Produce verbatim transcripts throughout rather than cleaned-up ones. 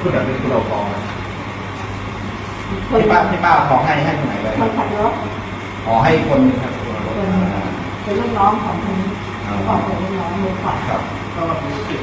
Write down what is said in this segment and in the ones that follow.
พูดแบบเป็นคุณเราทองพี่ป้าพี่ป้าทองให้ให้คนไหนไปคนขับรถขอให้คนครับเป็นลูกน้องของคนนี้ของเป็นลูกน้องมือขวาครับก็มีสี่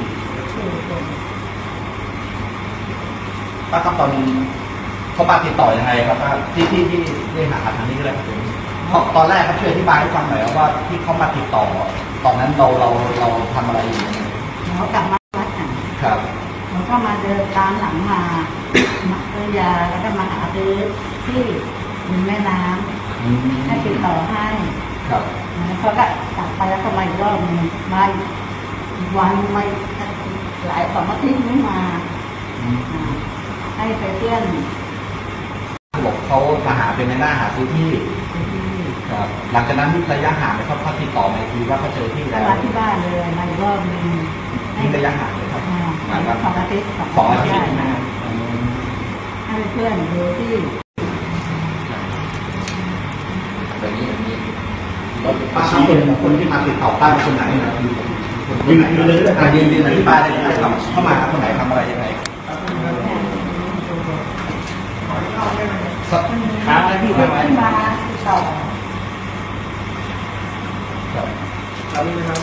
ป้าครับตอนเขาป้าติดต่อยังไงครับป้าที่ที่ที่ได้หาทางนี้ก็ได้ครับเพราะตอนแรกเขาช่วยอธิบายให้ฟังหน่อยว่าที่เขามาติดต่อตอนนั้นเราเราเราทำอะไรอยู่เขากลับมาวัดครับเขาก็มาเดินตามหลังมามาซื้อยาแล้วก็มาหาซื้อที่ริมแม่น้ำให้ติดต่อให้ครับเขาก็กลับไปแล้วก็มาอีกรอบนึงมาวันไม่หลายสองอาทิตย์ไม่มาให้ไปเพื่อนบอกเขามาหาเป็นในหน้าหาซื้อที่ครับหลังจากนั้นระยะห่างเขาเขาติดต่อมาคือว่าเขาเจอที่แล้วมาที่บ้านเลยมาอีกรอบนึงนี่ระยะห่างเลยครับสองอาทิตย์สองอาทิตย์ให้เพื่อนดูที่แบบนี้แบบนี้ป้าคนคนที่มาติดต่อป้าคนไหนนะยืนยืนเลยยืนยืนอธิบายได้เลยครับเข้ามาคนไหนทำอะไรยังไงหาอะไรที่มาติดต่อครับครับนี่นะครับ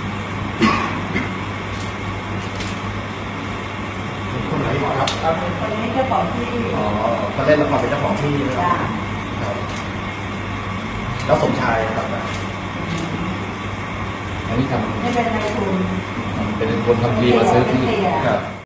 คนไหนครับคนนี้เจ้าของที่อ๋อเขาเล่นละครเป็นเจ้าของที่นะครับแล้วสมชายครับอันนี้ทำไม่เป็นนายทุนเป็นคนทำทีมาซื้อที่ครับ